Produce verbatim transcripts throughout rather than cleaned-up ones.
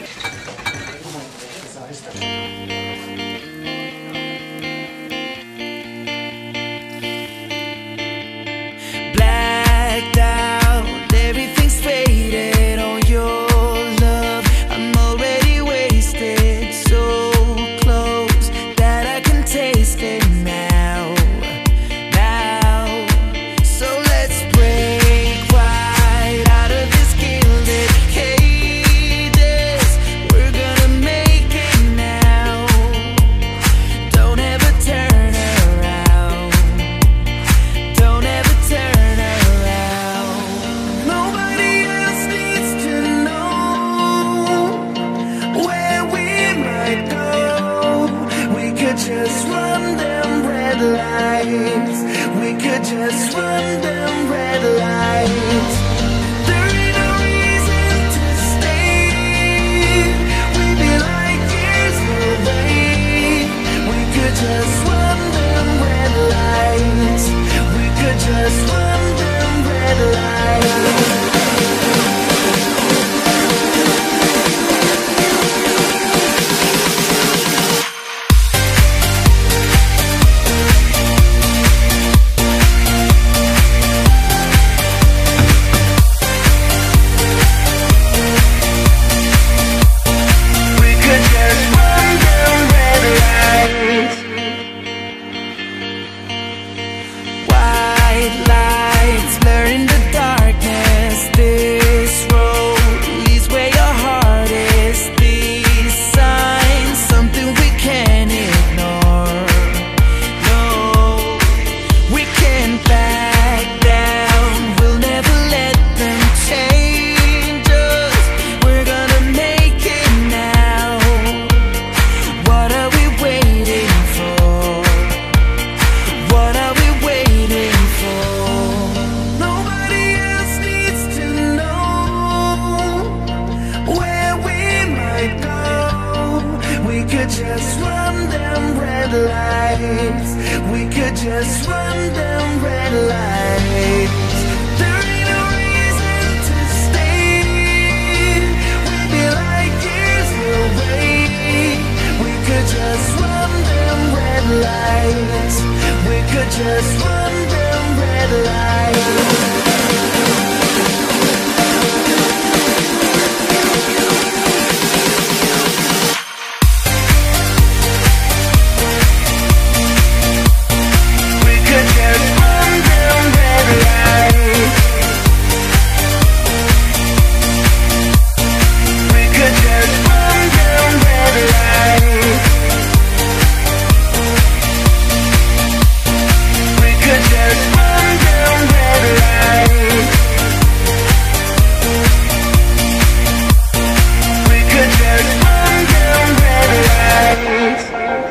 Blacked out, everything's faded on your love. I'm already wasted, so close that I can taste it now. Now, so let's break right out of this gilded cages. We're gonna make it now. Don't ever turn around. Don't ever turn around. Nobody else needs to know where we might go. We could just run them red lights. We could just run them red lights. There ain't no reason to stay. We'd be like years away. We could just run them red lights. We could just run them red lights. We could just run them red lights. White lights blurring the darkness. This road leads where your heart is. These signs, something we can't ignore. No, we can't back down. We'll never let them change us. We're gonna make it now. What are we waiting for? What are we waiting for? Nobody else needs to know where we might go. We could just run them red lights. We could just run them red lights. There ain't no reason to stay. We'd be like years away. We could just run them red lights. We could just run them red lights. We could just run them red lights. We could just run them red lights. We could just run them red lights. We could just run them red lights.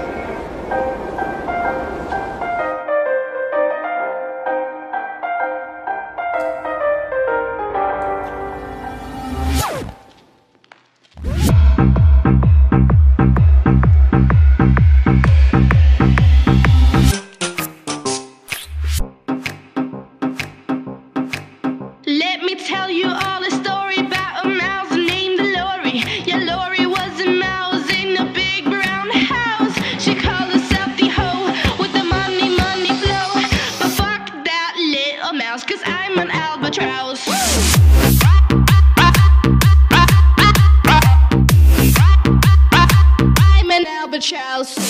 Let me tell you all a story about a mouse named Lori. Yeah, Lori was a mouse in a big brown house. She called herself the hoe with the money, money flow. But fuck that little mouse, cause I'm an albatross. I'm an albatross.